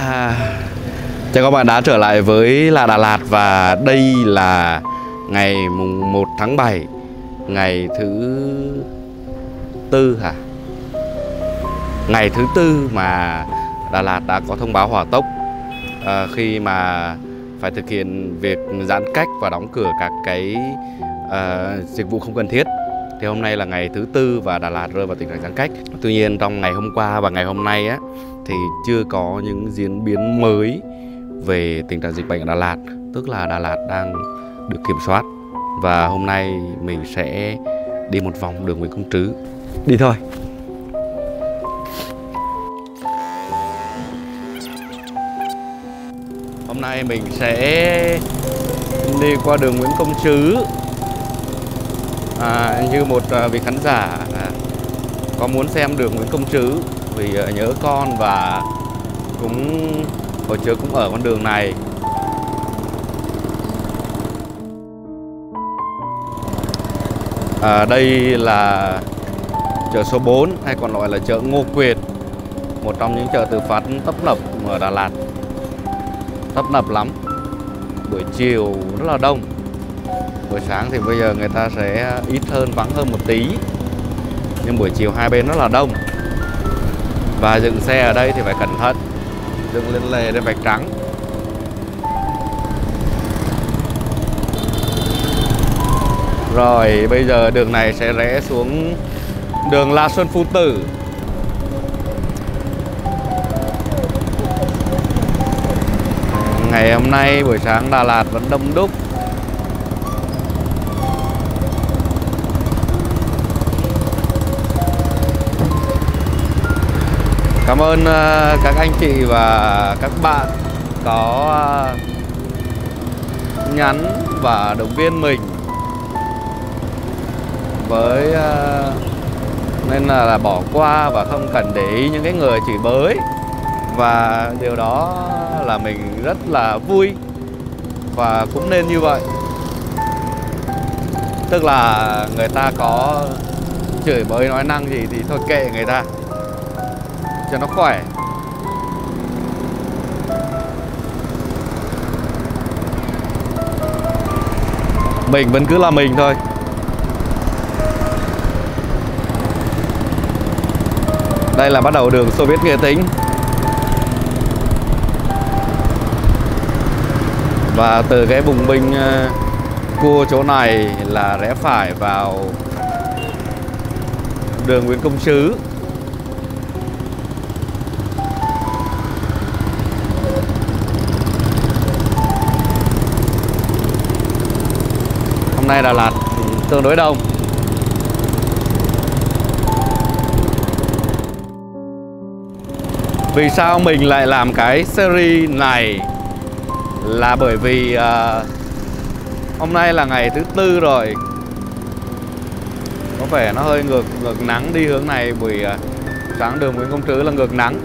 Chào các bạn đã trở lại với là Đà Lạt. Và đây là ngày mùng 1 tháng 7, ngày thứ tư hả? Ngày thứ tư mà Đà Lạt đã có thông báo hỏa tốc khi mà phải thực hiện việc giãn cách và đóng cửa các cái dịch vụ không cần thiết. Thì hôm nay là ngày thứ tư và Đà Lạt rơi vào tình trạng giãn cách. Tuy nhiên trong ngày hôm qua và ngày hôm nay á, thì chưa có những diễn biến mới về tình trạng dịch bệnh ở Đà Lạt. Tức là Đà Lạt đang được kiểm soát. Và hôm nay mình sẽ đi một vòng đường Nguyễn Công Trứ. Đi thôi. Hôm nay mình sẽ đi qua đường Nguyễn Công Trứ. Như một vị khán giả có muốn xem đường Nguyễn Công Trứ vì nhớ con và cũng hồi trước cũng ở con đường này. Đây là chợ số 4 hay còn gọi là chợ Ngô Quyền, một trong những chợ tự phát tấp nập ở Đà Lạt. Tấp nập lắm, buổi chiều rất là đông. Buổi sáng thì bây giờ người ta sẽ ít hơn, vắng hơn một tí, nhưng buổi chiều hai bên rất là đông. Và dừng xe ở đây thì phải cẩn thận, dừng lên lề lên vạch trắng. Rồi bây giờ đường này sẽ rẽ xuống đường La Xuân Phu Tử. Ngày hôm nay buổi sáng Đà Lạt vẫn đông đúc. Cảm ơn các anh chị và các bạn có nhắn và động viên mình với nên là bỏ qua và không cần để ý những cái người chửi bới. Và điều đó là mình rất là vui và cũng nên như vậy. Tức là người ta có chửi bới nói năng gì thì thôi kệ người ta cho nó khỏe. Mình vẫn cứ là mình thôi. Đây là bắt đầu đường Xô Viết Nghệ Tĩnh. Và từ cái bùng binh cua chỗ này là rẽ phải vào đường Nguyễn Công Trứ. Hôm nay Đà Lạt tương đối đông. Vì sao mình lại làm cái series này là bởi vì hôm nay là ngày thứ tư rồi. Có vẻ nó hơi ngược nắng, đi hướng này buổi sáng đường Nguyễn Công Trứ là ngược nắng.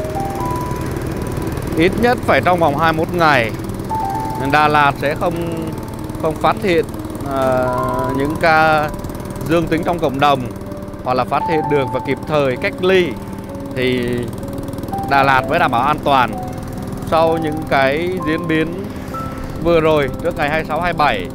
Ít nhất phải trong vòng 21 ngày Đà Lạt sẽ không phát hiện những ca dương tính trong cộng đồng, hoặc là phát hiện được và kịp thời cách ly thì Đà Lạt mới đảm bảo an toàn. Sau những cái diễn biến vừa rồi trước ngày 26, 27,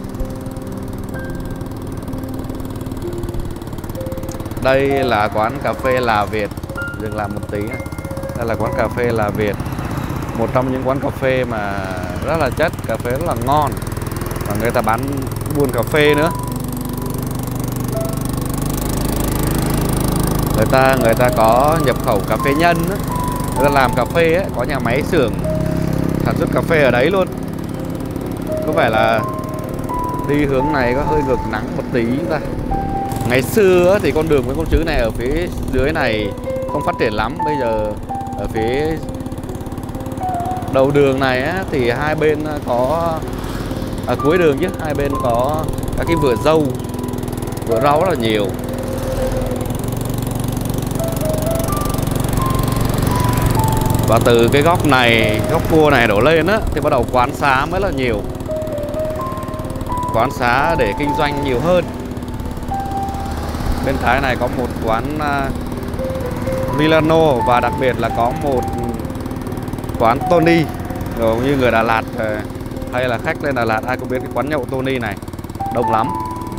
đây là quán cà phê Là Việt. Dừng lại một tí. Đây là quán cà phê Là Việt, một trong những quán cà phê mà rất là chất, cà phê rất là ngon. Và người ta bán buôn cà phê nữa. Người ta có nhập khẩu cà phê nhân đó. Người ta làm cà phê ấy, có nhà máy xưởng sản xuất cà phê ở đấy luôn. Có vẻ là đi hướng này có hơi ngược nắng một tí ta. Ngày xưa thì con đường Nguyễn Công Trứ này ở phía dưới này không phát triển lắm. Bây giờ ở phía đầu đường này á, thì hai bên có cuối đường chứ, hai bên có các cái vựa dâu, vựa rau rất là nhiều. Và từ cái góc này, góc cua này đổ lên á, thì bắt đầu quán xá mới là nhiều. Quán xá để kinh doanh nhiều hơn. Bên trái này có một quán Milano, và đặc biệt là có một quán Tony. Rồi như người Đà Lạt hay là khách lên Đà Lạt ai cũng biết cái quán nhậu Tony này, đông lắm.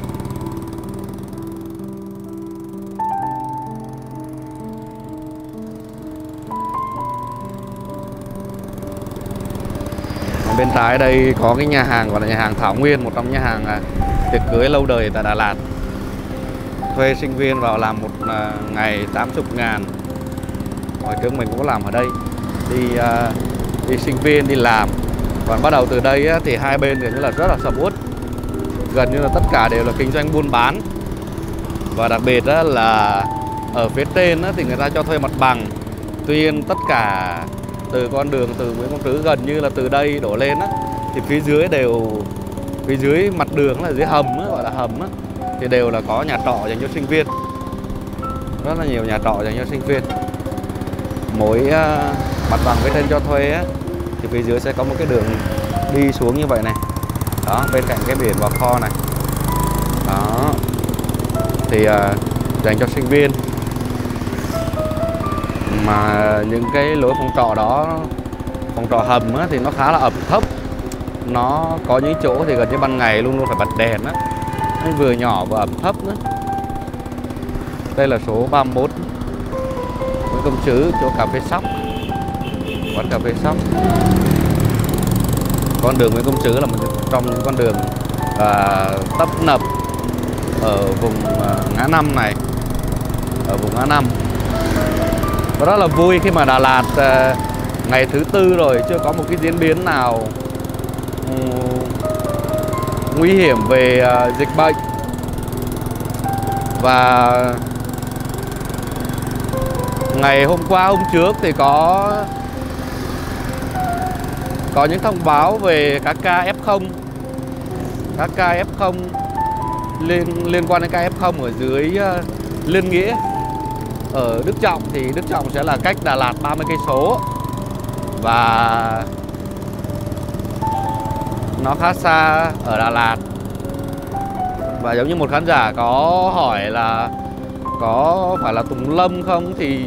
Bên trái đây có cái nhà hàng gọi là nhà hàng Thảo Nguyên, một trong nhà hàng tiệc cưới lâu đời tại Đà Lạt. Thuê sinh viên vào làm một ngày 80.000. Hồi trước mình cũng làm ở đây, đi sinh viên đi làm. Còn bắt đầu từ đây thì hai bên gần như là rất là sầm uất, gần như là tất cả đều là kinh doanh buôn bán. Và đặc biệt là ở phía trên thì người ta cho thuê mặt bằng. Tuy nhiên tất cả từ con đường từ Nguyễn Công Trứ gần như là từ đây đổ lên thì phía dưới mặt đường là dưới hầm gọi là hầm thì đều là có nhà trọ dành cho sinh viên, rất là nhiều nhà trọ dành cho sinh viên. Mỗi mặt bằng phía trên cho thuê thì phía dưới sẽ có một cái đường đi xuống như vậy này, đó, bên cạnh cái biển Bà Kho này, đó thì dành cho sinh viên. Mà những cái lối phòng trọ đó, phòng trọ hầm thì nó khá là ẩm thấp. Nó có những chỗ thì gần như ban ngày luôn luôn phải bật đèn nó vừa nhỏ vừa ẩm thấp nữa. Đây là số 31 Nguyễn Công Trứ, chỗ cà phê Sóc, quán cà phê Sóc. Con đường Nguyễn Công Trứ là một trong những con đường tấp nập ở vùng ngã năm này, ở vùng ngã năm. Và rất là vui khi mà Đà Lạt ngày thứ tư rồi chưa có một cái diễn biến nào nguy hiểm về dịch bệnh. Và ngày hôm qua hôm trước thì có những thông báo về các ca F0, các ca F0 liên quan đến ca F0 ở dưới Liên Nghĩa. Ở Đức Trọng thì Đức Trọng sẽ là cách Đà Lạt 30 cây số và nó khá xa ở Đà Lạt. Và giống như một khán giả có hỏi là có phải là Tùng Lâm không, thì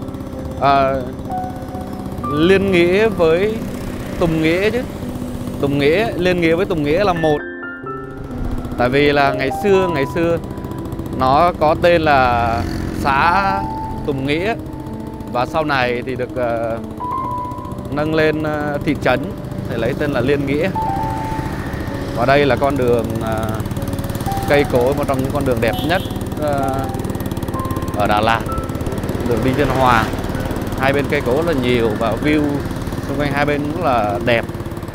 Liên Nghĩa với Tùng Nghĩa chứ. Liên Nghĩa với Tùng Nghĩa là một. Tại vì là ngày xưa nó có tên là xã Tùng Nghĩa và sau này thì được nâng lên thị trấn thì lấy tên là Liên Nghĩa. Và đây là con đường cây cối, một trong những con đường đẹp nhất ở Đà Lạt, đường Đinh Tiên Hoàng. Hai bên cây cối rất là nhiều và view xung quanh hai bên rất là đẹp.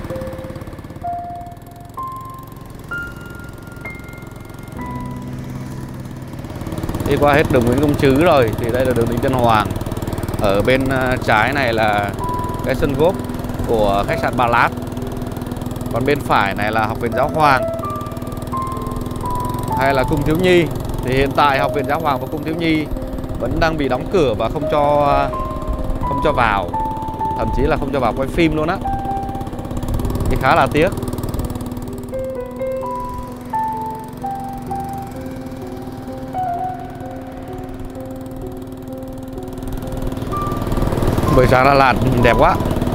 Đi qua hết đường Nguyễn Công Trứ rồi thì đây là đường Đinh Tiên Hoàng. Ở bên trái này là cái sân golf của khách sạn Bà Lát. Còn bên phải này là Học viện Giáo Hoàng hay là Cung Thiếu Nhi. Thì hiện tại Học viện Giáo Hoàng và Cung Thiếu Nhi vẫn đang bị đóng cửa và không cho vào, thậm chí là không cho vào quay phim luôn á. Thì khá là tiếc. Buổi sáng Đà Lạt đẹp quá.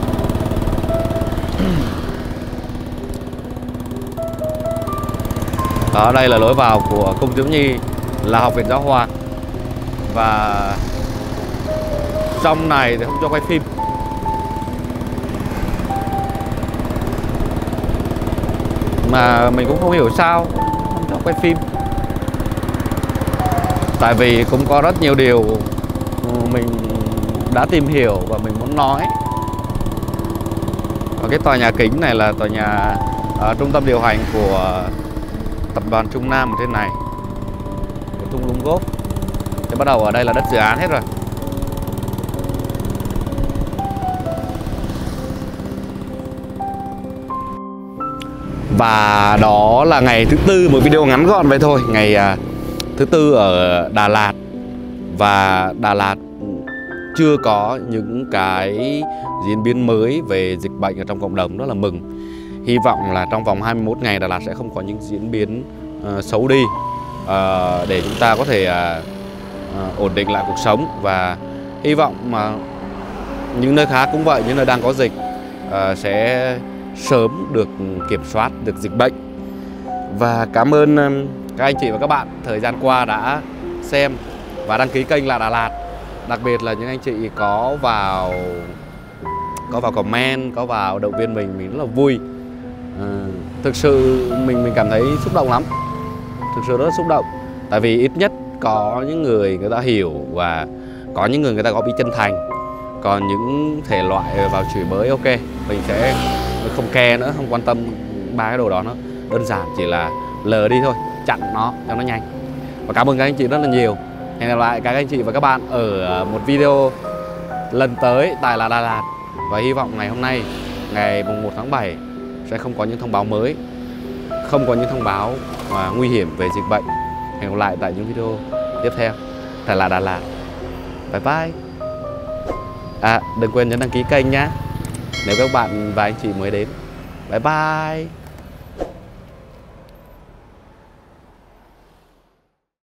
Đó, đây là lối vào của Cung Thiếu Nhi, là Học viện Giáo Hoàng. Và trong này thì không cho quay phim. Mà mình cũng không hiểu sao không cho quay phim. Tại vì cũng có rất nhiều điều mình đã tìm hiểu và mình muốn nói. Và cái tòa nhà kính này là tòa nhà trung tâm điều hành của tập đoàn Trung Nam ở trên này, của thung lũng golf. Thì bắt đầu ở đây là đất dự án hết rồi. Và đó là ngày thứ tư, một video ngắn gọn vậy thôi. Ngày thứ tư ở Đà Lạt. Và Đà Lạt chưa có những cái diễn biến mới về dịch bệnh ở trong cộng đồng, rất là mừng. Hy vọng là trong vòng 21 ngày Đà Lạt sẽ không có những diễn biến xấu đi, để chúng ta có thể ổn định lại cuộc sống. Và hy vọng mà những nơi khác cũng vậy, những nơi đang có dịch sẽ sớm được kiểm soát được dịch bệnh. Và cảm ơn các anh chị và các bạn thời gian qua đã xem và đăng ký kênh Là Đà Lạt. Đặc biệt là những anh chị có vào comment, có vào động viên mình rất là vui. Thực sự mình cảm thấy xúc động lắm, thực sự rất xúc động. Tại vì ít nhất có những người ta hiểu, và có những người ta có bị chân thành. Còn những thể loại vào chửi bới, ok, mình sẽ không care nữa, không quan tâm ba cái đồ đó nữa. Đơn giản chỉ là lờ đi thôi, chặn nó cho nó nhanh. Và cảm ơn các anh chị rất là nhiều. Hẹn gặp lại các anh chị và các bạn ở một video lần tới tại Là Đà Lạt. Và hy vọng ngày hôm nay, ngày 1 tháng 7 sẽ không có những thông báo mới, không có những thông báo nguy hiểm về dịch bệnh. Hẹn gặp lại tại những video tiếp theo tại Là Đà Lạt. Bye bye. Đừng quên nhấn đăng ký kênh nhé, nếu các bạn và anh chị mới đến. Bye bye.